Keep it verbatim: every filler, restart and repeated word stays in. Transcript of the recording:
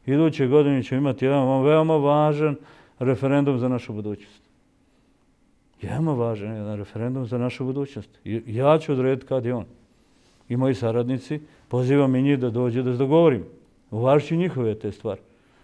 Iduće godine ćemo imati jedan veoma važan referendum za našu budućnost. Veoma važan jedan referendum za našu budućnost. Ja ću odrediti kad je on. I moji saradnici, pozivam i njih da dođu da se dogovorimo. Uvažit ću njihove te stvari.